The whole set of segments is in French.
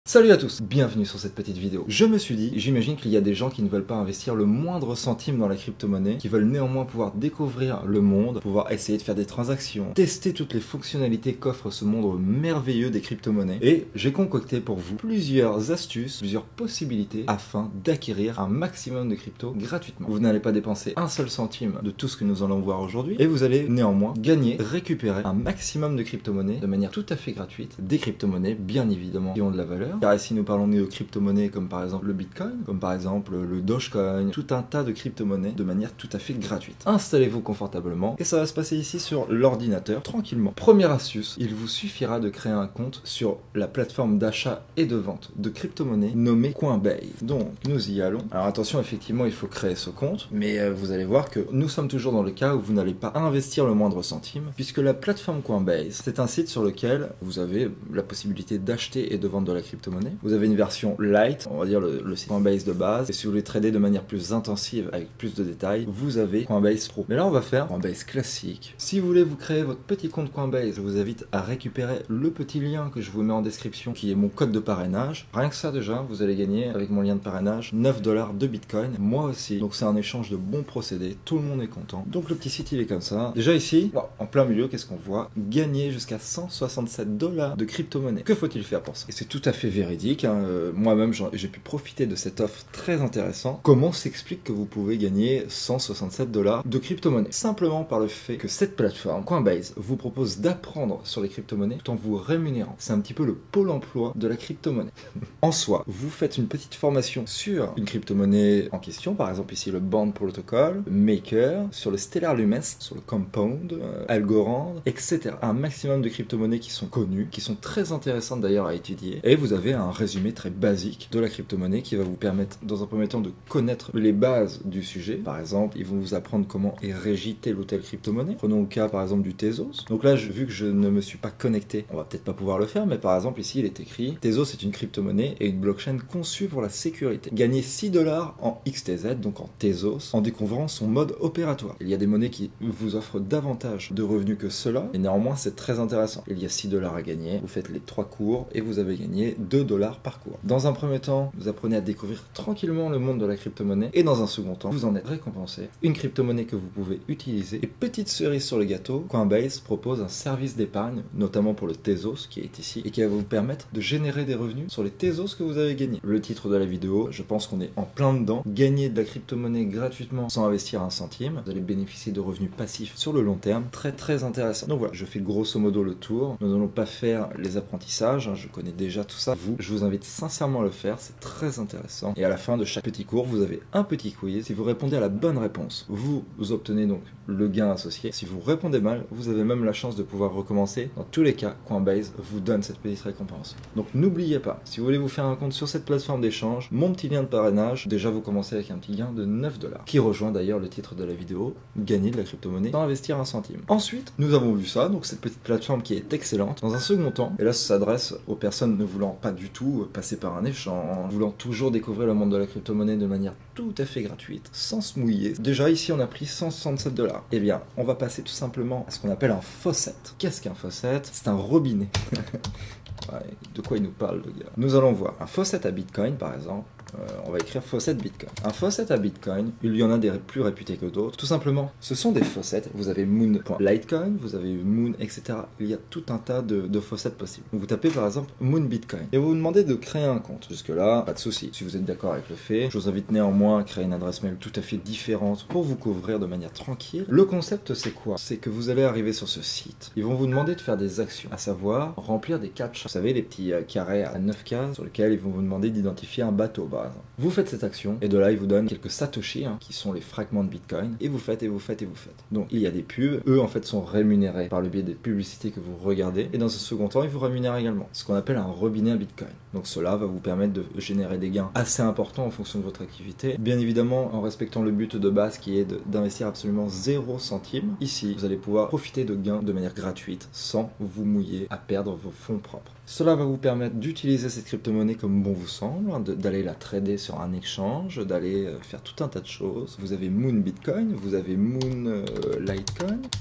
Salut à tous, bienvenue sur cette petite vidéo. Je me suis dit, j'imagine qu'il y a des gens qui ne veulent pas investir le moindre centime dans la crypto-monnaie, qui veulent néanmoins pouvoir découvrir le monde, pouvoir essayer de faire des transactions, tester toutes les fonctionnalités qu'offre ce monde merveilleux des crypto-monnaies. Et j'ai concocté pour vous plusieurs astuces, plusieurs possibilités afin d'acquérir un maximum de crypto gratuitement. Vous n'allez pas dépenser un seul centime de tout ce que nous allons voir aujourd'hui et vous allez néanmoins gagner, récupérer un maximum de crypto-monnaies de manière tout à fait gratuite. Des crypto-monnaies bien évidemment qui ont de la valeur. Car ici nous parlons de crypto-monnaies comme par exemple le Bitcoin, comme par exemple le Dogecoin, tout un tas de crypto-monnaies de manière tout à fait gratuite. Installez-vous confortablement et ça va se passer ici sur l'ordinateur tranquillement. Première astuce, il vous suffira de créer un compte sur la plateforme d'achat et de vente de crypto-monnaies nommée Coinbase. Donc nous y allons. Alors attention, effectivement il faut créer ce compte, mais vous allez voir que nous sommes toujours dans le cas où vous n'allez pas investir le moindre centime, puisque la plateforme Coinbase, c'est un site sur lequel vous avez la possibilité d'acheter et de vendre de la crypto-monnaie. Vous avez une version light, on va dire le site Coinbase de base, et si vous voulez trader de manière plus intensive avec plus de détails, vous avez Coinbase Pro. Mais là on va faire Coinbase classique. Si vous voulez vous créer votre petit compte Coinbase, je vous invite à récupérer le petit lien que je vous mets en description, qui est mon code de parrainage. Rien que ça déjà, vous allez gagner avec mon lien de parrainage 9 $ de Bitcoin, moi aussi. Donc c'est un échange de bons procédés, tout le monde est content. Donc le petit site il est comme ça. Déjà ici, en plein milieu, qu'est-ce qu'on voit? Gagner jusqu'à 167 $ de crypto-monnaie. Que faut-il faire pour ça? Et c'est tout à fait véridique, hein. Moi-même j'ai pu profiter de cette offre très intéressante. Comment s'explique que vous pouvez gagner 167 $ de crypto-monnaie? Simplement par le fait que cette plateforme Coinbase vous propose d'apprendre sur les crypto-monnaies tout en vous rémunérant. C'est un petit peu le pôle emploi de la crypto-monnaie. En soi, vous faites une petite formation sur une crypto-monnaie en question, par exemple ici le Bond Protocol, le Maker, sur le Stellar Lumens, sur le Compound, Algorand, etc. Un maximum de crypto-monnaies qui sont connues, qui sont très intéressantes d'ailleurs à étudier, et vous avez un résumé très basique de la crypto-monnaie qui va vous permettre dans un premier temps de connaître les bases du sujet. Par exemple, ils vont vous apprendre comment est régie telle ou telle crypto-monnaie. Prenons le cas par exemple du Tezos. Donc là, vu que je ne me suis pas connecté, on va peut-être pas pouvoir le faire, mais par exemple ici il est écrit Tezos est une crypto-monnaie et une blockchain conçue pour la sécurité. Gagnez 6 $ en XTZ, donc en Tezos, en découvrant son mode opératoire. Il y a des monnaies qui vous offrent davantage de revenus que cela, et néanmoins c'est très intéressant. Il y a 6 $ à gagner, vous faites les 3 cours et vous avez gagné 2 $ par cours. Dans un premier temps, vous apprenez à découvrir tranquillement le monde de la crypto-monnaie, et dans un second temps, vous en êtes récompensé. Une crypto-monnaie que vous pouvez utiliser. Et petite cerise sur le gâteau, Coinbase propose un service d'épargne, notamment pour le Tezos qui est ici, et qui va vous permettre de générer des revenus sur les Tezos que vous avez gagnés. Le titre de la vidéo, je pense qu'on est en plein dedans. Gagner de la crypto-monnaie gratuitement sans investir un centime. Vous allez bénéficier de revenus passifs sur le long terme. Très très intéressant. Donc voilà, je fais grosso modo le tour. Nous n'allons pas faire les apprentissages, hein, je connais déjà tout ça. Je vous invite sincèrement à le faire, c'est très intéressant. Et à la fin de chaque petit cours, vous avez un petit quiz. Si vous répondez à la bonne réponse, vous obtenez donc le gain associé. Si vous répondez mal, vous avez même la chance de pouvoir recommencer. Dans tous les cas, Coinbase vous donne cette petite récompense. Donc n'oubliez pas, si vous voulez vous faire un compte sur cette plateforme d'échange, mon petit lien de parrainage, déjà vous commencez avec un petit gain de 9 $, qui rejoint d'ailleurs le titre de la vidéo, gagner de la crypto-monnaie sans investir un centime. Ensuite, nous avons vu ça, donc cette petite plateforme qui est excellente. Dans un second temps, et là ça s'adresse aux personnes ne voulant pas du tout passer par un échange, voulant toujours découvrir le monde de la crypto-monnaie de manière tout à fait gratuite, sans se mouiller. Déjà ici on a pris 167 $. Eh bien, on va passer tout simplement à ce qu'on appelle un faucet. Qu'est-ce qu'un faucet? C'est un robinet. Ouais, de quoi il nous parle le gars? Nous allons voir un faucet à Bitcoin par exemple. On va écrire faucet Bitcoin. Un faucet à Bitcoin, il y en a des plus réputés que d'autres. Tout simplement, ce sont des faucets. Vous avez Moon.Litecoin, vous avez Moon, etc. Il y a tout un tas de faucets possibles. Vous tapez par exemple Moon Bitcoin et vous vous demandez de créer un compte. Jusque-là, pas de souci. Si vous êtes d'accord avec le fait, je vous invite néanmoins à créer une adresse mail tout à fait différente pour vous couvrir de manière tranquille. Le concept, c'est quoi? C'est que vous allez arriver sur ce site. Ils vont vous demander de faire des actions, à savoir remplir des captchas. Vous savez, les petits carrés à 9 cases sur lesquels ils vont vous demander d'identifier un bateau. Vous faites cette action et de là ils vous donnent quelques satoshi qui sont les fragments de Bitcoin et vous faites. Donc il y a des pubs, eux en fait sont rémunérés par le biais des publicités que vous regardez et dans un second temps ils vous rémunèrent également, ce qu'on appelle un robinet à Bitcoin. Donc cela va vous permettre de générer des gains assez importants en fonction de votre activité, bien évidemment en respectant le but de base qui est d'investir absolument 0 centime. Ici vous allez pouvoir profiter de gains de manière gratuite sans vous mouiller à perdre vos fonds propres. Cela va vous permettre d'utiliser cette crypto-monnaie comme bon vous semble, d'aller la trader sur un échange, d'aller faire tout un tas de choses. Vous avez Moon Bitcoin, vous avez Moon Litecoin,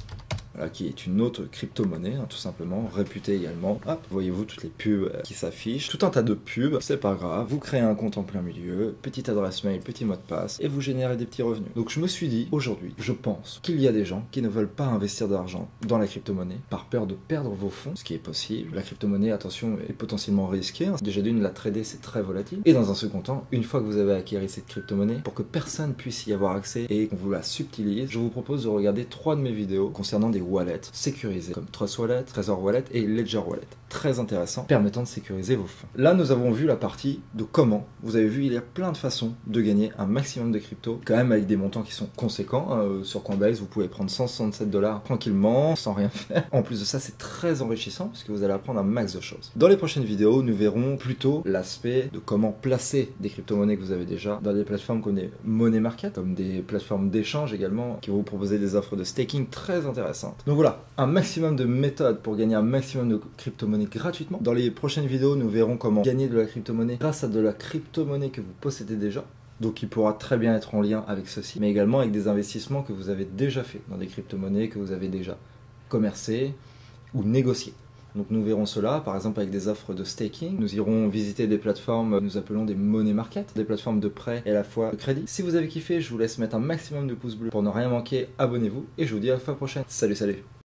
voilà, qui est une autre crypto-monnaie, tout simplement, réputée également. Hop, voyez-vous toutes les pubs qui s'affichent, tout un tas de pubs, c'est pas grave, vous créez un compte en plein milieu, petite adresse mail, petit mot de passe, et vous générez des petits revenus. Donc je me suis dit, aujourd'hui, je pense qu'il y a des gens qui ne veulent pas investir d'argent dans la crypto-monnaie par peur de perdre vos fonds, ce qui est possible. La crypto-monnaie, attention, est potentiellement risquée. Déjà d'une, la trader, c'est très volatile. Et dans un second temps, une fois que vous avez acquis cette crypto-monnaie, pour que personne puisse y avoir accès et qu'on vous la subtilise, je vous propose de regarder 3 de mes vidéos concernant des wallets sécurisés, comme Trust Wallet, Trezor Wallet et Ledger Wallet. Très intéressant, permettant de sécuriser vos fonds. Là, nous avons vu la partie de comment. Vous avez vu, il y a plein de façons de gagner un maximum de crypto, quand même avec des montants qui sont conséquents. Sur Coinbase, vous pouvez prendre 167 $ tranquillement, sans rien faire. En plus de ça, c'est très enrichissant, puisque vous allez apprendre un max de choses. Dans les prochaines vidéos, nous verrons plutôt l'aspect de comment placer des crypto-monnaies que vous avez déjà dans des plateformes comme des money market, comme des plateformes d'échange également, qui vont vous proposer des offres de staking très intéressantes. Donc voilà, un maximum de méthodes pour gagner un maximum de crypto-monnaies gratuitement. Dans les prochaines vidéos, nous verrons comment gagner de la crypto-monnaie grâce à de la crypto-monnaie que vous possédez déjà. Donc qui pourra très bien être en lien avec ceci, mais également avec des investissements que vous avez déjà fait dans des crypto-monnaies que vous avez déjà commercé ou négocié. Donc nous verrons cela, par exemple avec des offres de staking. Nous irons visiter des plateformes que nous appelons des money market, des plateformes de prêt et à la fois de crédit. Si vous avez kiffé, je vous laisse mettre un maximum de pouces bleus pour ne rien manquer, abonnez-vous et je vous dis à la fois prochaine. Salut, salut!